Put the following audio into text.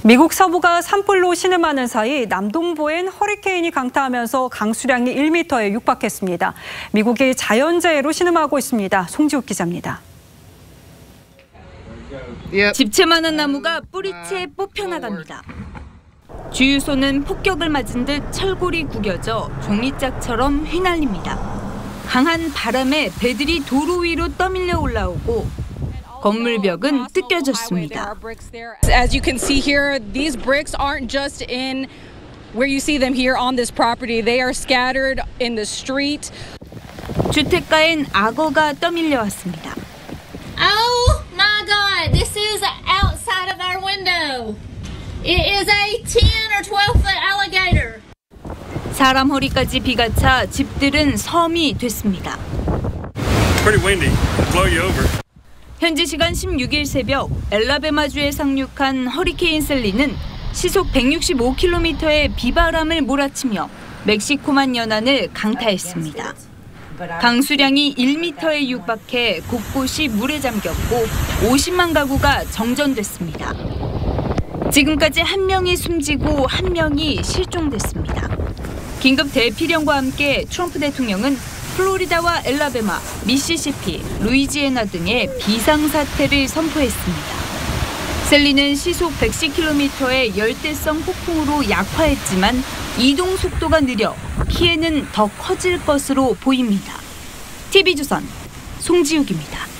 미국 서부가 산불로 신음하는 사이 남동부엔 허리케인이 강타하면서 강수량이 1m에 육박했습니다. 미국이 자연재해로 신음하고 있습니다. 송지욱 기자입니다. 집채만한 나무가 뿌리채 뽑혀나갑니다. 주유소는 폭격을 맞은 듯 철골이 구겨져 종이짝처럼 휘날립니다. 강한 바람에 배들이 도로 위로 떠밀려 올라오고 건물 벽은 뜯겨졌습니다. As you can see here, these bricks aren't just in where you see them here on this property. They are scattered in the street. 주택가엔 악어가 떠밀려 왔습니다. Oh my God, this is outside of our window. It is a 10 or 12-foot alligator. 사람 허리까지 비가 차 집들은 섬이 됐습니다. Pretty windy. Blow you over. 현지 시간 16일 새벽 엘라베마주에 상륙한 허리케인 셀리는 시속 165km의 비바람을 몰아치며 멕시코만 연안을 강타했습니다. 강수량이 1m에 육박해 곳곳이 물에 잠겼고 50만 가구가 정전됐습니다. 지금까지 1명이 숨지고 1명이 실종됐습니다. 긴급 대피령과 함께 트럼프 대통령은 플로리다와 엘라베마, 미시시피, 루이지애나 등의 비상사태를 선포했습니다. 셀리는 시속 110km의 열대성 폭풍으로 약화했지만 이동 속도가 느려 피해는 더 커질 것으로 보입니다. TV조선 송지욱입니다.